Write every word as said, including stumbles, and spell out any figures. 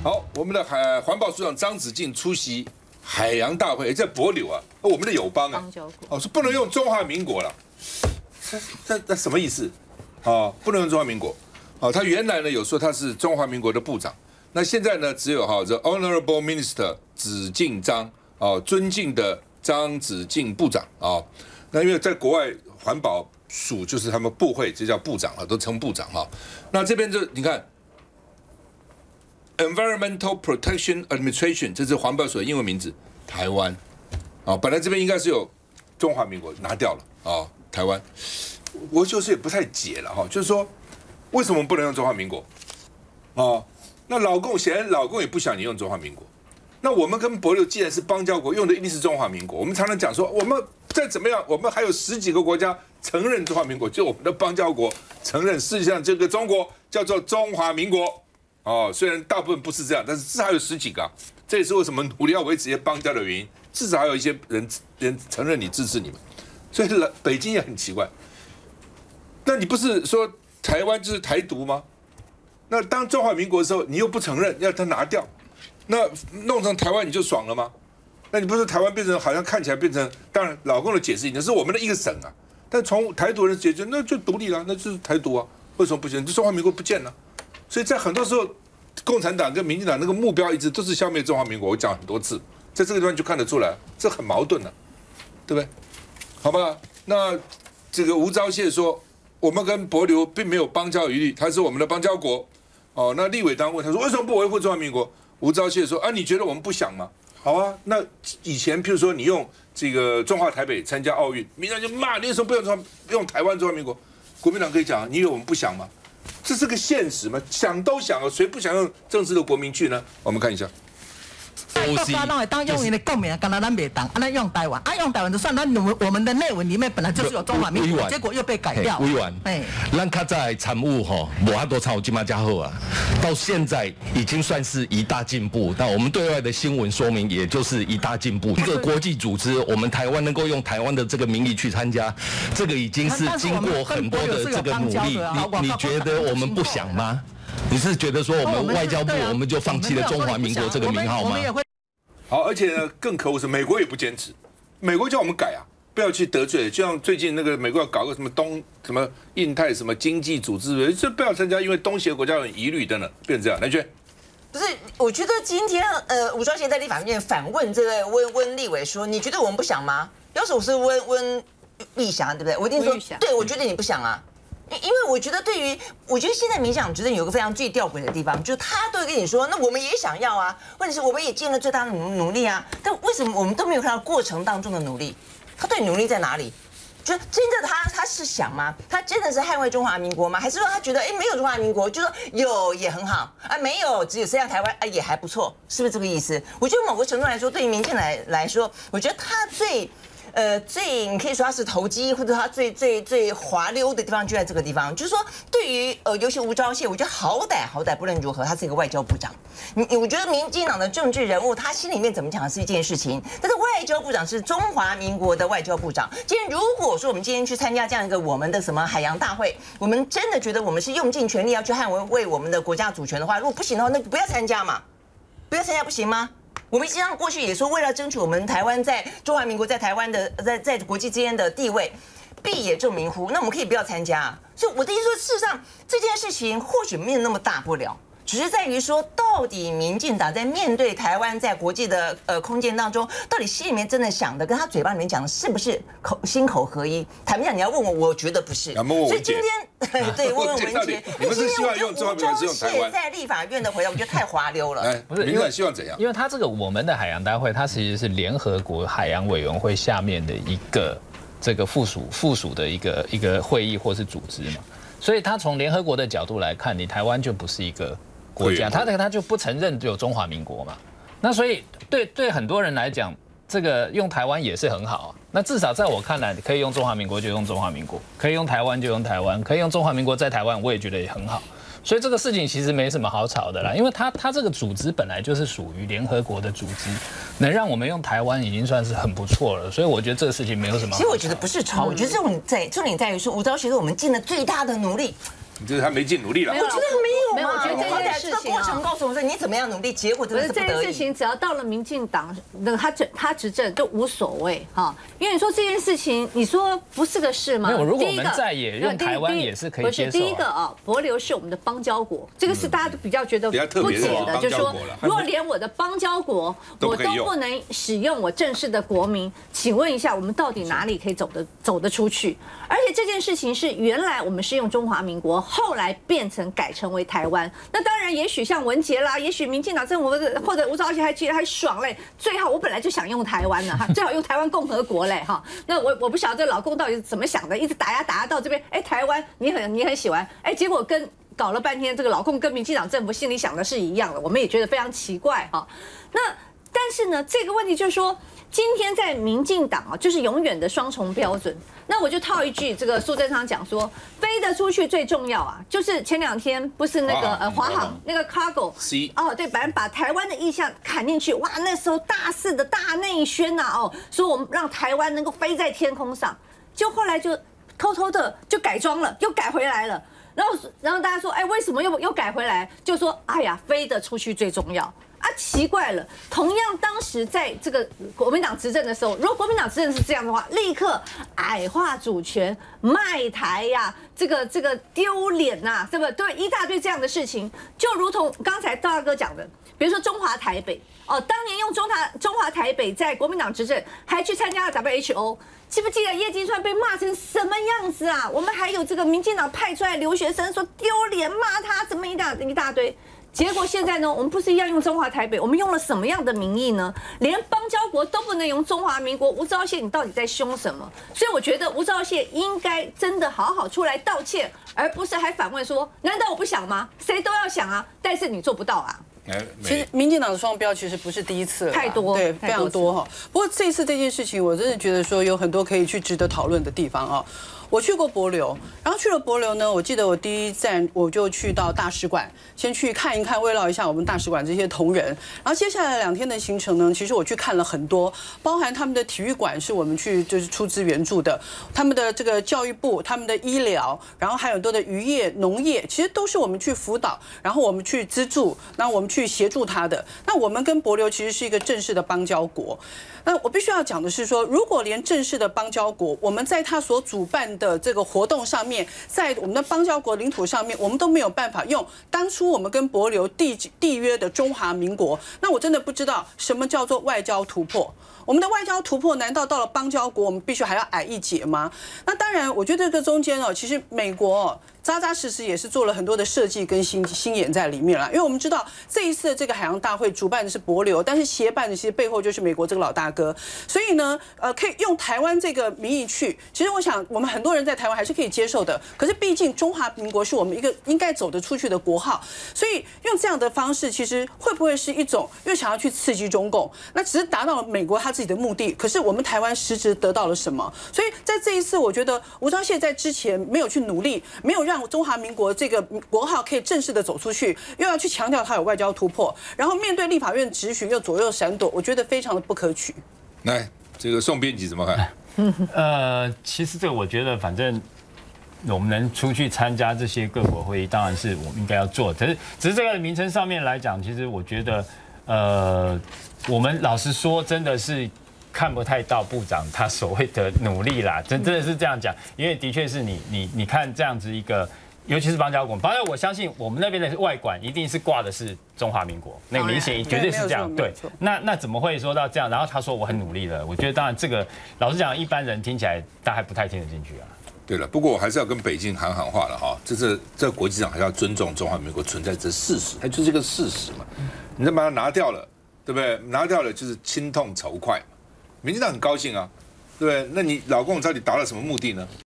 好，我们的海环保署长张子敬出席海洋大会，在帛琉啊，我们的友邦啊，哦，说不能用中华民国了，这这这什么意思？哦，不能用中华民国。哦，他原来呢有说他是中华民国的部长，那现在呢只有哈 The Honorable Minister 子敬张，哦，尊敬的张子敬部长啊、哦。那因为在国外环保署就是他们部会，就叫部长啊，都称部长哈、哦。那这边就你看。Environmental Protection Administration， 这是环保署的英文名字，台湾，啊，本来这边应该是有中华民国拿掉了啊，台湾，我就是也不太解了哈，就是说为什么不能用中华民国？啊，那老共显然老共也不想你用中华民国，那我们跟帛琉既然是邦交国，用的一定是中华民国，我们常常讲说我们再怎么样，我们还有十几个国家承认中华民国，就我们的邦交国承认世界上这个中国叫做中华民国。哦，虽然大部分不是这样，但是至少还有十几个、啊，这也是为什么努力要维持一些邦交的原因。至少还有一些人人承认你、支持你们，所以北京也很奇怪。那你不是说台湾就是台独吗？那当中华民国的时候，你又不承认，要他拿掉，那弄成台湾你就爽了吗？那你不是台湾变成好像看起来变成，当然老共的解释，那是我们的一个省啊。但从台独人解决，那就独立了，那就是台独啊，为什么不行？中华民国不见了。所以在很多时候，共产党跟民进党那个目标一直都是消灭中华民国。我讲很多次，在这个地方就看得出来，这很矛盾的、啊，对不对？好吧，那这个吴钊燮说，我们跟帛琉并没有邦交余地，它是我们的邦交国。哦，那立委当问他说，为什么不维护中华民国？吴钊燮说，啊，你觉得我们不想吗？好啊，那以前譬如说你用这个中华台北参加奥运，民进党就骂你为什么不用中用台湾中华民国？国民党可以讲，你以为我们不想吗？这是个现实吗？想都想了，谁不想用正式的国民去呢？我们看一下。 国家拢会当用因的共鸣，干那咱袂当，啊，咱用台湾，啊，用台湾就算，咱我我们的内文里面本来就是有中华民国，结果又被改掉。 委员，哎，咱较早参悟吼，无遐多参有今嘛加好啊，到现在已经算是一大进步。那我们对外的新闻说明，也就是一大进步。这个国际组织，我们台湾能够用台湾的这个名义去参加，这个已经是经过很多的这个努力。你你觉得我们不想吗？你是觉得说我们外交部我们就放弃了中华民国这个名号吗？ 好，而且呢，更可恶是美国也不坚持，美国叫我们改啊，不要去得罪。就像最近那个美国要搞个什么东什么印太什么经济组织，这不要参加，因为东协国家有疑虑等等，变成这样。来娟， 不是，我觉得今天呃，吴钊燮在立法院反问这个温温立委说，你觉得我们不想吗？要是我是温温立祥，对不对？我一定说，对，我觉得你不想啊。因为我觉得，对于我觉得现在民进党执政有个非常最吊诡的地方，就是他都会跟你说，那我们也想要啊，问题是我们也尽了最大的努努力啊，但为什么我们都没有看到过程当中的努力？他对努力在哪里？就真的他他是想吗？他真的是捍卫中华民国吗？还是说他觉得哎没有中华民国，就说有也很好啊，没有只有剩下台湾啊也还不错，是不是这个意思？我觉得某个程度来说，对于民进党来来说，我觉得他最。呃，最你可以说他是投机，或者他最最最滑溜的地方就在这个地方，就是说，对于呃，尤其吴钊燮，我觉得好歹好歹不论如何，他是一个外交部长。你我觉得民进党的政治人物，他心里面怎么讲是一件事情，但是外交部长是中华民国的外交部长。今天如果说我们今天去参加这样一个我们的什么海洋大会，我们真的觉得我们是用尽全力要去捍卫我们的国家主权的话，如果不行的话，那不要参加嘛，不要参加不行吗？我们实际上过去也说，为了争取我们台湾在中华民国在台湾的在在国际之间的地位，必也正名乎。那我们可以不要参加啊。所以我的意思说，事实上这件事情或许没有那么大不了，只是在于说，到底民进党在面对台湾在国际的呃空间当中，到底心里面真的想的，跟他嘴巴里面讲的是不是口心口合一？坦白讲，你要问我，我觉得不是。所以今天对问问文杰， 你们是希望用中华民国还是用台湾？ 在立法院的回答，我觉得太滑溜了。 哎，不是，民进党希望怎样？ 因为他这个我们的海洋大会，它其实是联合国海洋委员会下面的一个这个附属附属的一个一个会议或是组织嘛，所以他从联合国的角度来看，你台湾就不是一个国家，他他就不承认有中华民国嘛。那所以对对很多人来讲，这个用台湾也是很好啊。那至少在我看来，可以用中华民国就用中华民国，可以用台湾就用台湾，可以用中华民国在台湾，我也觉得也很好。所以这个事情其实没什么好吵的啦，因为它它这个组织本来就是属于联合国的组织，能让我们用台湾已经算是很不错了。所以我觉得这个事情没有什么好吵。 其实我觉得不是吵，我觉得这种在重点在于说，吴钊燮是我们尽了最大的努力。 你这是他没尽努力了。 我觉得没有没有，我觉得这件事情过程告诉我们说你怎么样努力，结果真的是不得已。 这件事情只要到了民进党，那个他执他执政都无所谓哈，因为你说这件事情，你说不是个事吗？ 没有，如果我们在野用台湾也是可以接受。 第一个啊，帛琉是我们的邦交国，这个是大家都比较觉得不解的，就是说，如果连我的邦交国我都不能使用我正式的国名，请问一下，我们到底哪里可以走得走得出去？而且这件事情是原来我们是用中华民国，后来变成改成为台湾。那当然，也许像文杰啦，也许民进党政府或者吴钊燮还觉得还爽嘞，最好我本来就想用台湾呢，哈，最好用台湾共和国嘞，哈。那我我不晓得这老公到底是怎么想的，一直打压打压到这边，哎，台湾你很你很喜欢，哎，结果跟搞了半天，这个老公跟民进党政府心里想的是一样的，我们也觉得非常奇怪哈。那但是呢，这个问题就是说，今天在民进党啊，就是永远的双重标准。那我就套一句，这个苏贞昌讲说，飞得出去最重要啊，就是前两天不是那个呃华航那个 cargo 哦，对，反正把台湾的意向砍进去，哇，那时候大肆的大内宣呐，哦，说我们让台湾能够飞在天空上，就后来就偷偷的就改装了，又改回来了。然后，然后大家说，哎，为什么又又改回来？就说，哎呀，飞得出去最重要啊！奇怪了，同样当时在这个国民党执政的时候，如果国民党执政是这样的话，立刻矮化主权、卖台呀、啊，这个这个丢脸呐，对不对？一大堆这样的事情，就如同刚才大哥讲的，比如说中华台北哦，当年用中华中华台北在国民党执政，还去参加了 W H O。记不记得叶金川被骂成什么样子啊？我们还有这个民进党派出来留学生说丢脸，骂他怎么一大一大堆。结果现在呢，我们不是一样用中华台北，我们用了什么样的名义呢？连邦交国都不能用中华民国，吴钊燮你到底在凶什么？所以我觉得吴钊燮应该真的好好出来道歉，而不是还反问说，难道我不想吗？谁都要想啊，但是你做不到啊。 其实民进党的双标其实不是第一次了， 太多， 对，非常多哈。不过这一次这件事情，我真的觉得说有很多可以去值得讨论的地方啊。我去过帛琉，然后去了帛琉呢，我记得我第一站我就去到大使馆，先去看一看，慰劳一下我们大使馆这些同仁。然后接下来两天的行程呢，其实我去看了很多，包含他们的体育馆是我们去就是出资援助的，他们的这个教育部、他们的医疗，然后还有很多的渔业、农业，其实都是我们去辅导，然后我们去资助，那我们去协助他的。那我们跟帛琉其实是一个正式的邦交国。那我必须要讲的是说，如果连正式的邦交国，我们在他所主办的这个活动上面，在我们的邦交国领土上面，我们都没有办法用当初我们跟帛琉缔缔约的中华民国，那我真的不知道什么叫做外交突破。我们的外交突破难道到了邦交国，我们必须还要矮一截吗？那当然，我觉得这个中间哦，其实美国哦，扎扎实实也是做了很多的设计跟心心眼在里面了。因为我们知道这一次的这个海洋大会主办的是帛琉，但是协办的其实背后就是美国这个老大哥。所以呢，呃，可以用台湾这个名义去，其实我想我们很多人在台湾还是可以接受的。可是毕竟中华民国是我们一个应该走得出去的国号，所以用这样的方式，其实会不会是一种又想要去刺激中共？那只是达到了美国他自己的目的，可是我们台湾实质得到了什么？所以在这一次，我觉得吴钊燮在之前没有去努力，没有让中华民国这个国号可以正式的走出去，又要去强调它有外交突破，然后面对立法院质询又左右闪躲，我觉得非常的不可取。 来，这个宋编辑怎么看？ 呃，其实这个我觉得，反正我们能出去参加这些各国会议，当然是我们应该要做。只是，只是这个名称上面来讲，其实我觉得，呃，我们老实说，真的是看不太到部长他所谓的努力啦，真真的是这样讲，因为的确是你你你看这样子一个。尤其是邦交国，邦交我相信我们那边的外管一定是挂的是中华民国，那个明显绝对是这样。对，那那怎么会说到这样？然后他说我很努力了，我觉得当然这个老实讲，一般人听起来大概不太听得进去啊。 对了，不过我还是要跟北京喊喊话了哈，这是这国际上还是要尊重中华民国存在这事实，它就是一个事实嘛。你再把它拿掉了，对不对？拿掉了就是心痛仇快嘛。民进党很高兴啊，对不对？那你老共到底达到什么目的呢？